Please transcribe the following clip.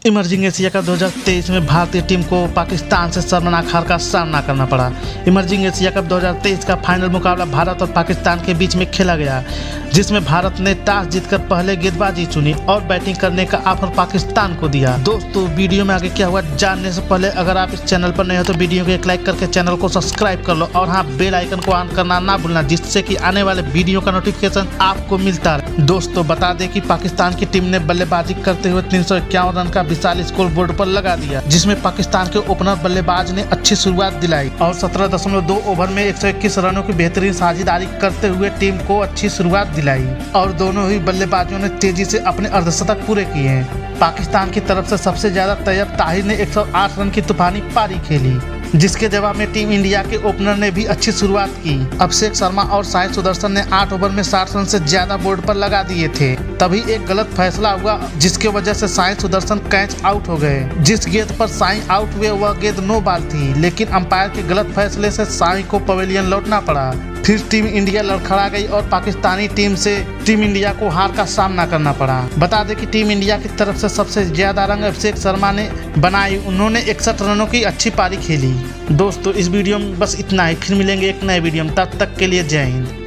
Emerging Asia cup 2023 में भारतीय team को पाकिस्तान से शर्मनाक हार का सामना करना पड़ा। इमर्जिंग एशिया कप 2023 का फाइनल मुकाबला भारत और पाकिस्तान के बीच में खेला गया, जिसमें भारत ने टॉस जीतकर पहले गेंदबाजी चुनी और बैटिंग करने का ऑफर पाकिस्तान को दिया। दोस्तों, वीडियो में आगे क्या हुआ जानने से पहले अगर आप इस चैनल पर नए हो तो वीडियो को एक लाइक करके चैनल को सब्सक्राइब कर लो और हाँ, बेल आइकन को ऑन करना ना भूलना, जिससे कि आने वाले वीडियो का नोटिफिकेशन आपको मिलता रहे। दोस्तों, बता दें कि पाकिस्तान की टीम ने बल्लेबाजी करते हुए 351 रन का विशाल स्कोर बोर्ड पर लगा दिया, जिसमें पाकिस्तान के ओपनर बल्लेबाज ने अच्छी शुरुआत दिलाई और 17.2 ओवर में 121 रनों की बेहतरीन साझेदारी करते हुए टीम को अच्छी शुरुआत दिलाई और दोनों ही बल्लेबाजों ने तेजी से अपने अर्धशतक पूरे किए हैं। पाकिस्तान की तरफ से सबसे ज्यादा तैयब ताहिर ने 108 रन की तूफानी पारी खेली, जिसके जवाब में टीम इंडिया के ओपनर ने भी अच्छी शुरुआत की। अभिषेक शर्मा और साई सुदर्शन ने 8 ओवर में 60 रन से ज्यादा बोर्ड पर लगा दिए थे। तभी एक गलत फैसला हुआ, जिसके वजह से साई सुदर्शन कैच आउट हो गए। जिस गेंद पर साई आउट हुए वह गेंद नो बॉल थी, लेकिन अंपायर के गलत फैसले से साई को पवेलियन लौटना पड़ा। फिर टीम इंडिया लड़खड़ा गई और पाकिस्तानी टीम से टीम इंडिया को हार का सामना करना पड़ा। बता दें कि टीम इंडिया की तरफ से सबसे ज्यादा रन अभिषेक शर्मा ने बनाई, उन्होंने 61 रनों की अच्छी पारी खेली। दोस्तों, इस वीडियो में बस इतना ही, फिर मिलेंगे एक नए वीडियो में, तब तक के लिए जय हिंद।